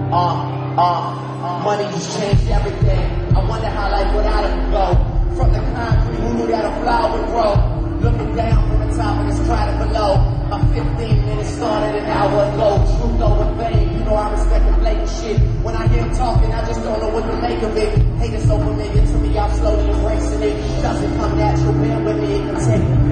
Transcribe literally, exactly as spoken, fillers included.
Uh, uh, money has changed everything. I wonder how life without it would go. From the concrete, who knew that a flower would grow? Looking down from the top and it's crowded below. My fifteen minutes started an hour ago. Truth over fame, you know I respect the blatant shit. When I hear him talking, I just don't know what to make of it. Hate is so familiar to me, I'm slowly embracing it. Doesn't come natural, bear with me, it can take